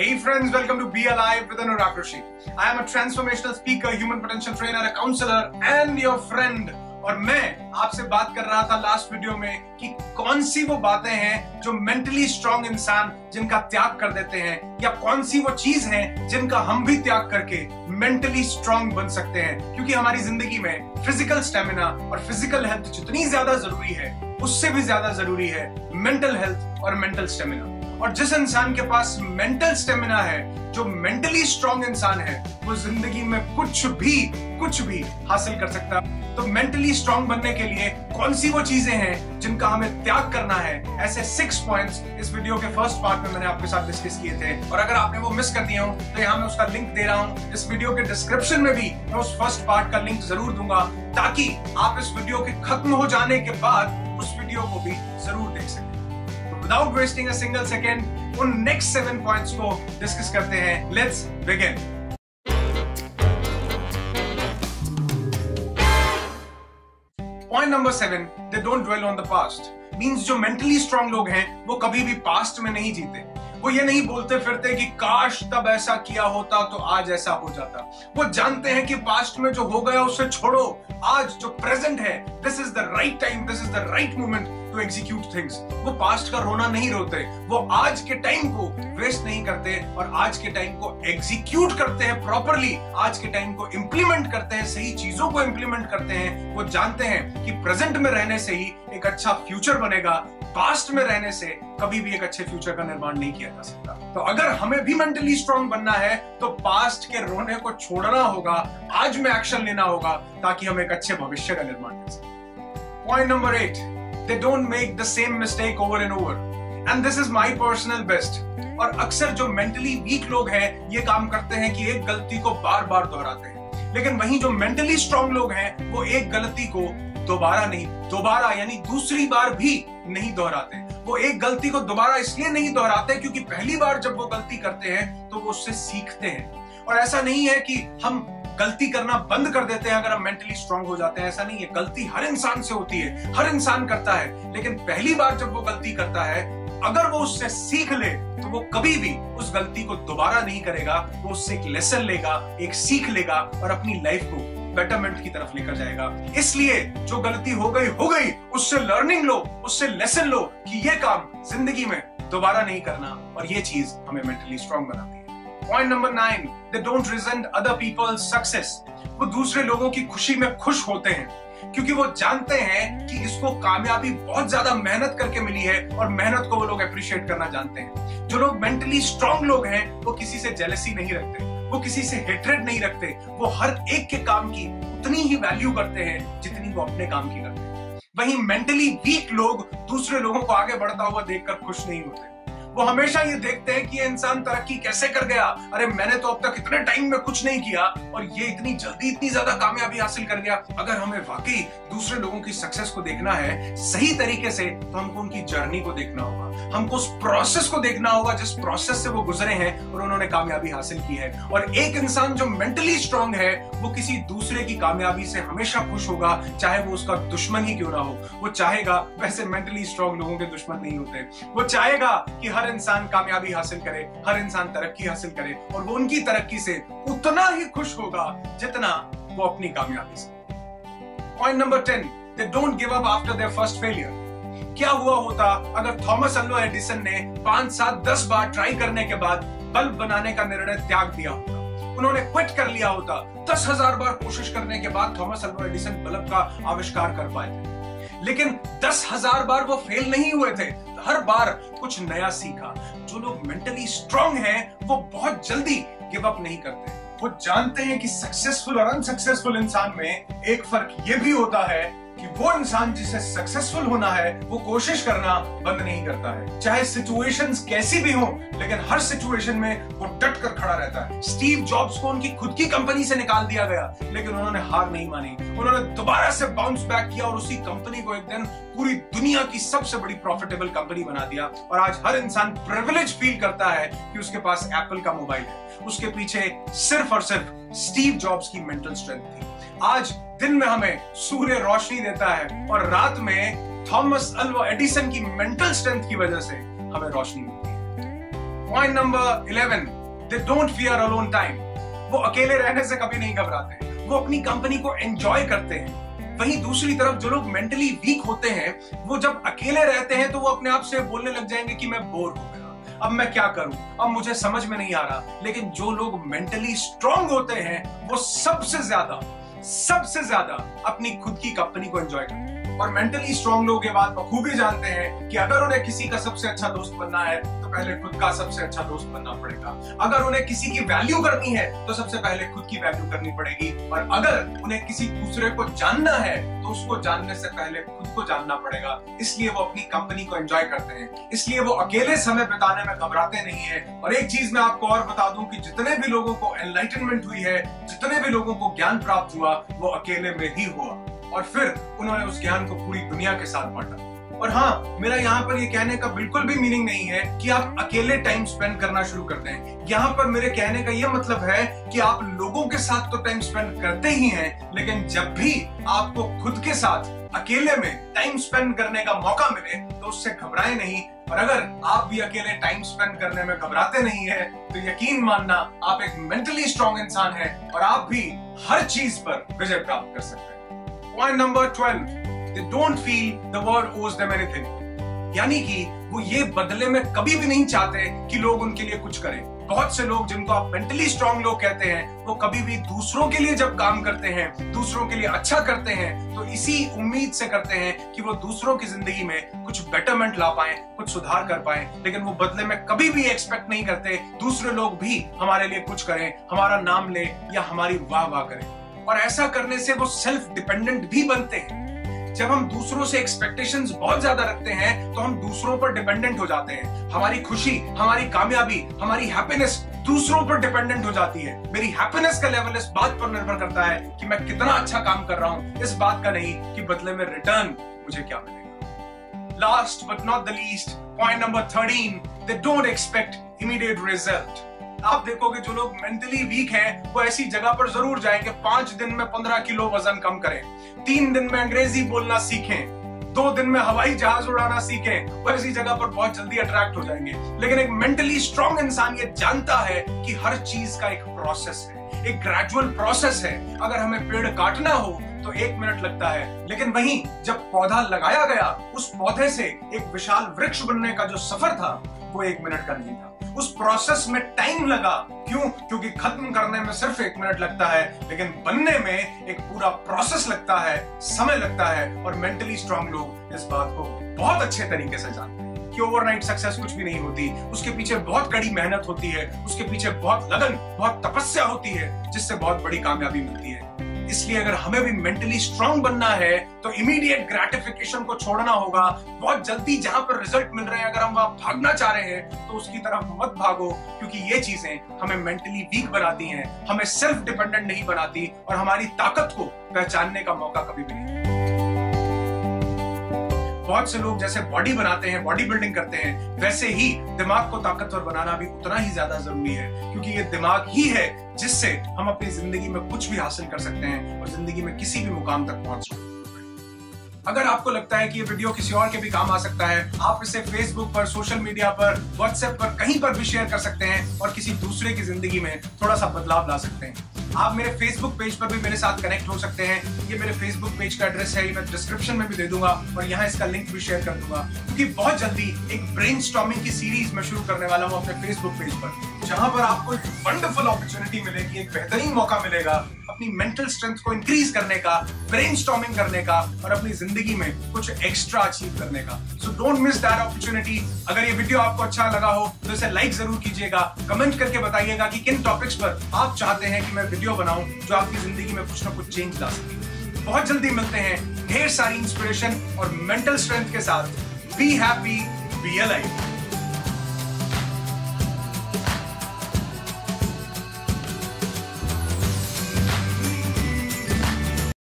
Hey friends, welcome to Be Alive with Anurag Rishi. I am a transformational speaker, human potential trainer, a counselor and your friend. और मैं आपसे बात कर रहा था last video में कि कौन सी वो बातें हैं जो मेंटली स्ट्रांग इंसान जिनका त्याग कर देते हैं, या कौन सी वो चीज है जिनका हम भी त्याग करके मेंटली स्ट्रांग बन सकते हैं। क्योंकि हमारी जिंदगी में फिजिकल स्टेमिना और फिजिकल हेल्थ जितनी ज्यादा जरूरी है, उससे भी ज्यादा जरूरी है मेंटल हेल्थ और मेंटल स्टेमिना। और जिस इंसान के पास मेंटल स्टेमिना है, जो मेंटली स्ट्रांग इंसान है, वो जिंदगी में कुछ भी हासिल कर सकता है। तो मेंटली स्ट्रांग बनने के लिए कौन सी वो चीजें हैं जिनका हमें त्याग करना है, ऐसे 6 पॉइंट्स इस वीडियो के फर्स्ट पार्ट में मैंने आपके साथ डिस्कस किए थे। और अगर आपने वो मिस कर दिए हो तो यहाँ मैं उसका लिंक दे रहा हूँ। इस वीडियो के डिस्क्रिप्शन में भी मैं उस फर्स्ट पार्ट का लिंक जरूर दूंगा, ताकि आप इस वीडियो के खत्म हो जाने के बाद उस वीडियो को भी जरूर देख सकें। Without wasting a single second, उन next 7 points को डिस्कस करते हैं। Let's begin. Point number 7, they don't dwell on the past. Means जो mentally strong लोग हैं, वो कभी भी past में नहीं जीते। वो ये नहीं बोलते फिरते कि काश तब ऐसा किया होता तो आज ऐसा हो जाता। वो जानते हैं कि पास्ट में जो हो गया उसे छोड़ो, आज जो प्रेजेंट है, this is the right time, this is the right moment to execute things. वो पास्ट का रोना नहीं रोते, वो आज के टाइम को वेस्ट नहीं करते और आज के टाइम को एग्जीक्यूट करते हैं प्रॉपरली, आज के टाइम को इंप्लीमेंट करते हैं, सही चीजों को इंप्लीमेंट करते हैं। वो जानते हैं कि प्रेजेंट में रहने से ही एक अच्छा फ्यूचर बनेगा, पास्ट में रहने से कभी भी एक अच्छे फ्यूचर का निर्माण नहीं किया जा सकता। तो अगर हमें भी मेंटली स्ट्रांग बनना है तो पास्ट के रोने को छोड़ना होगा, आज में एक्शन लेना होगा, ताकि हम एक अच्छे भविष्य का निर्माण कर सकें। Point number 8, they don't make the same mistake over and over, and this is my personal best। और अक्सर जो मेंटली वीक लोग हैं, ये काम करते हैं कि एक गलती को बार बार दोहराते हैं, लेकिन वहीं जो मेंटली स्ट्रांग लोग हैं, वो एक गलती को दोबारा यानी दूसरी बार भी नहीं दोहराते। वो एक गलती को दोबारा इसलिए नहीं दोहराते क्योंकि पहली बार जब वो गलती करते हैं तो वो उससे सीखते हैं। और ऐसा नहीं है कि हम गलती करना बंद कर देते हैं अगर हम मेंटली स्ट्रांग हो जाते हैं, ऐसा नहीं है। गलती हर इंसान से होती है, हर इंसान करता है, लेकिन पहली बार जब वो गलती करता है, अगर वो उससे सीख ले तो वो कभी भी उस गलती को दोबारा नहीं करेगा। वो उससे एक लेसन लेगा, एक सीख लेगा और अपनी लाइफ को बेटरमेंट की तरफ लेकर जाएगा। इसलिए जो गलती हो गई, उससे लर्निंग लो, उससे लेसन लो कि ये काम जिंदगी में दोबारा नहीं करना, और ये चीज हमें मेंटली स्ट्रांग बनाती है। Point number 9, they don't resent other peoples success. वो दूसरे लोगों की खुशी में खुश होते हैं क्योंकि वो जानते हैं कि इसको कामयाबी बहुत ज्यादा मेहनत करके मिली है और मेहनत को वो लोग अप्रिशिएट करना जानते हैं। जो लोग मेंटली स्ट्रांग लोग हैं, वो किसी से जेलसी नहीं रखते, वो किसी से हेट्रेड नहीं रखते, वो हर एक के काम की उतनी ही वैल्यू करते हैं जितनी वो अपने काम की करते हैं। वहीं मेंटली वीक लोग दूसरे लोगों को आगे बढ़ता हुआ देखकर खुश नहीं होते। वो हमेशा ये देखते हैं कि ये इंसान तरक्की कैसे कर गया, अरे मैंने तो अब तक इतने टाइम में कुछ नहीं किया और ये इतनी जल्दी इतनी ज्यादा कामयाबी हासिल कर गया। अगर हमें वाकई दूसरे लोगों की सक्सेस को देखना है सही तरीके से, तो हमको उनकी जर्नी को देखना होगा, हमको उस प्रोसेस को देखना होगा जिस प्रोसेस से वो गुजरे हैं और उन्होंने कामयाबी हासिल की है। और एक इंसान जो मेंटली स्ट्रांग है, वो किसी दूसरे की कामयाबी से हमेशा खुश होगा, चाहे वो उसका दुश्मन ही क्यों ना हो। वो चाहेगा, वैसे मेंटली स्ट्रांग लोगों के दुश्मन नहीं होते, वो चाहेगा कि हर इंसान कामयाबी हासिल करे, हर इंसान तरक्की हासिल करे, और वो उनकी तरक्की से उतना ही खुश होगा जितना वो अपनी कामयाबी से। Point number 10, they don't give up after their first failure। क्या हुआ होता अगर थॉमस अल्वा एडिसन ने 5, 7, 10 बार ट्राई करने के बाद बल्ब बनाने का निर्णय त्याग दिया होता, उन्होंने क्विट कर लिया होता। 10,000 बार कोशिश करने के बाद थॉमस अल्वा एडिसन बल्ब का आविष्कार कर पाए थे, लेकिन 10,000 बार वो फेल नहीं हुए थे, हर बार कुछ नया सीखा। जो लोग मेंटली स्ट्रांग हैं, वो बहुत जल्दी गिव अप नहीं करते। वो जानते हैं कि सक्सेसफुल और अनसक्सेसफुल इंसान में एक फर्क ये भी होता है कि वो इंसान जिसे सक्सेसफुल होना है, वो कोशिश करना बंद नहीं करता है, चाहे सिचुएशंस कैसी भी हो, लेकिन हर सिचुएशन में वो डट कर खड़ा रहता है। स्टीव जॉब्स को उनकी खुद की कंपनी से निकाल दिया गया, लेकिन उन्होंने हार नहीं मानी, उन्होंने दोबारा से बाउंस बैक किया और उसी कंपनी को एक दिन पूरी दुनिया की सबसे बड़ी प्रॉफिटेबल कंपनी बना दिया। और आज हर इंसान प्रिविलेज फील करता है कि उसके पास एप्पल का मोबाइल है। उसके पीछे सिर्फ और सिर्फ स्टीव जॉब्स की मेंटल स्ट्रेंथ थी। आज दिन में हमें सूर्य रोशनी देता है और रात में थॉमस अल्वा एडिसन की मेंटल स्ट्रेंथ की वजह से हमें रोशनी मिलती है। Point number 11, they don't fear alone time. वो अकेले रहने से कभी नहीं घबराते, वो अपनी कंपनी को एंजॉय करते हैं। वहीं दूसरी तरफ जो लोग मेंटली वीक होते हैं, वो जब अकेले रहते हैं तो वो अपने आप से बोलने लग जाएंगे कि मैं बोर हो गया, अब मैं क्या करूं, अब मुझे समझ में नहीं आ रहा। लेकिन जो लोग मेंटली स्ट्रांग होते हैं वो सबसे ज्यादा अपनी खुद की कंपनी को एंजॉय करते हैं। और मेंटली स्ट्रांग लोग ये बात बखूबी जानते हैं कि अगर उन्हें किसी का सबसे अच्छा दोस्त बनना है तो पहले खुद का सबसे अच्छा दोस्त बनना पड़ेगा। अगर उन्हें किसी की वैल्यू करनी है तो सबसे पहले खुद की वैल्यू करनी पड़ेगी। और अगर उन्हें किसी दूसरे को जानना है तो उसको जानने से पहले खुद को जानना पड़ेगा। इसलिए वो अपनी कंपनी को एंजॉय करते हैं, इसलिए वो अकेले समय बिताने में घबराते नहीं है। और एक चीज मैं आपको और बता दूं कि जितने भी लोगों को एनलाइटनमेंट हुई है, जितने भी लोगों को ज्ञान प्राप्त हुआ, वो अकेले में ही हुआ। और फिर उन्होंने उस ज्ञान को पूरी दुनिया के साथ बांटा। और हाँ, मेरा यहाँ पर ये कहने का बिल्कुल भी मीनिंग नहीं है कि आप अकेले टाइम स्पेंड करना शुरू कर दें। यहाँ पर मेरे कहने का ये मतलब है कि आप लोगों के साथ तो टाइम स्पेंड करते ही हैं, लेकिन जब भी आपको खुद के साथ अकेले में टाइम स्पेंड करने का मौका मिले तो उससे घबराएं नहीं। और अगर आप भी अकेले टाइम स्पेंड करने में घबराते नहीं है तो यकीन मानना, आप एक मेंटली स्ट्रांग इंसान हैं और आप भी हर चीज पर विजय प्राप्त कर सकते हैं। Point number 12, they don't feel the world owes them anything। यानी कि वो ये बदले में कभी भी नहीं चाहते कि लोग उनके लिए कुछ करें। बहुत से लोग जिनको आप मेंटली स्ट्रांग लोग कहते हैं, वो कभी भी दूसरों के लिए जब काम करते हैं, दूसरों के लिए अच्छा करते हैं, तो इसी उम्मीद से करते हैं कि वो दूसरों की जिंदगी में कुछ बेटरमेंट ला पाए, कुछ सुधार कर पाए। लेकिन वो बदले में कभी भी एक्सपेक्ट नहीं करते दूसरे लोग भी हमारे लिए कुछ करें, हमारा नाम ले या हमारी वाह वाह करें। और ऐसा करने से वो सेल्फ डिपेंडेंट भी बनते हैं। जब हम दूसरों से एक्सपेक्टेशंस बहुत ज्यादा रखते हैं तो हम दूसरों पर डिपेंडेंट हो जाते हैं। हमारी खुशी, हमारी कामयाबी, हमारी हैप्पीनेस दूसरों पर डिपेंडेंट हो जाती है। मेरी हैप्पीनेस का लेवल इस बात पर निर्भर करता है कि मैं कितना अच्छा काम कर रहा हूं, इस बात का नहीं कि बदले में रिटर्न मुझे क्या मिलेगा। Last but not the least, point number 13, they don't expect immediate result. आप देखोगे जो लोग मेंटली वीक हैं वो ऐसी जगह पर जरूर जाएंगे 5 दिन में 15 किलो वजन कम करें, 3 दिन में अंग्रेजी बोलना सीखें, 2 दिन में हवाई जहाज उड़ाना सीखें, वो ऐसी जगह पर बहुत जल्दी अट्रैक्ट हो जाएंगे। लेकिन एक मेंटली स्ट्रांग इंसान ये जानता है कि हर चीज का एक प्रोसेस है, एक ग्रेजुअल प्रोसेस है। अगर हमें पेड़ काटना हो तो 1 मिनट लगता है, लेकिन वहीं जब पौधा लगाया गया, उस पौधे से एक विशाल वृक्ष बनने का जो सफर था वो 1 मिनट का नहीं था। उस प्रोसेस में टाइम लगा। क्यों? क्योंकि खत्म करने में सिर्फ 1 मिनट लगता है, लेकिन बनने में एक पूरा प्रोसेस लगता है, समय लगता है। और मेंटली स्ट्रांग लोग इस बात को बहुत अच्छे तरीके से जानते हैं कि ओवरनाइट सक्सेस कुछ भी नहीं होती, उसके पीछे बहुत कड़ी मेहनत होती है, उसके पीछे बहुत लगन, बहुत तपस्या होती है, जिससे बहुत बड़ी कामयाबी मिलती है। इसलिए अगर हमें भी मेंटली स्ट्रांग बनना है तो इमीडिएट ग्रेटिफिकेशन को छोड़ना होगा। बहुत जल्दी जहां पर रिजल्ट मिल रहे हैं, अगर हम वहां भागना चाह रहे हैं तो उसकी तरफ मत भागो, क्योंकि ये चीजें हमें मेंटली वीक बनाती हैं, हमें सेल्फ डिपेंडेंट नहीं बनाती और हमारी ताकत को पहचानने का मौका कभी भी नहीं। बहुत से लोग जैसे बॉडी बनाते हैं, बॉडी बिल्डिंग करते हैं, वैसे ही दिमाग को ताकतवर बनाना भी उतना ही ज्यादा जरूरी है, क्योंकि ये दिमाग ही है जिससे हम अपनी जिंदगी में कुछ भी हासिल कर सकते हैं और जिंदगी में किसी भी मुकाम तक पहुंच सकते हैं। अगर आपको लगता है कि ये वीडियो किसी और के भी काम आ सकता है, आप इसे फेसबुक पर, सोशल मीडिया पर, व्हाट्सएप पर, कहीं पर भी शेयर कर सकते हैं और किसी दूसरे की जिंदगी में थोड़ा सा बदलाव ला सकते हैं। आप मेरे फेसबुक पेज पर भी मेरे साथ कनेक्ट हो सकते हैं। ये मेरे फेसबुक पेज का एड्रेस है, मैं डिस्क्रिप्शन में भी दे दूंगा और यहाँ इसका लिंक भी शेयर कर दूंगा, क्योंकि बहुत जल्दी एक ब्रेनस्टॉर्मिंग की सीरीज मैं शुरू करने वाला हूँ अपने फेसबुक पेज पर, जहां पर आपको एक वंडरफुल अपॉर्चुनिटी मिलेगी, एक बेहतरीन मौका मिलेगा अपनी मेंटल स्ट्रेंथ को इंक्रीज करने का, ब्रेनस्टॉर्मिंग करने का और अपनी जिंदगी में कुछ एक्स्ट्रा अचीव करने का। So don't miss that opportunity. अगर ये वीडियो आपको अच्छा लगा हो तो इसे लाइक जरूर कीजिएगा, कमेंट करके बताइएगा कि किन टॉपिक्स पर आप चाहते हैं कि मैं वीडियो बनाऊं जो आपकी जिंदगी में कुछ ना कुछ चेंज ला सके। बहुत जल्दी मिलते हैं ढेर सारी इंस्पिरेशन और मेंटल स्ट्रेंथ के साथ। Be happy, be alive.